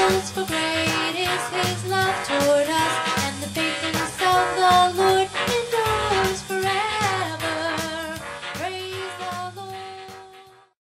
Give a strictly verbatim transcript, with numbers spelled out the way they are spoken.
us, for great is his love toward us.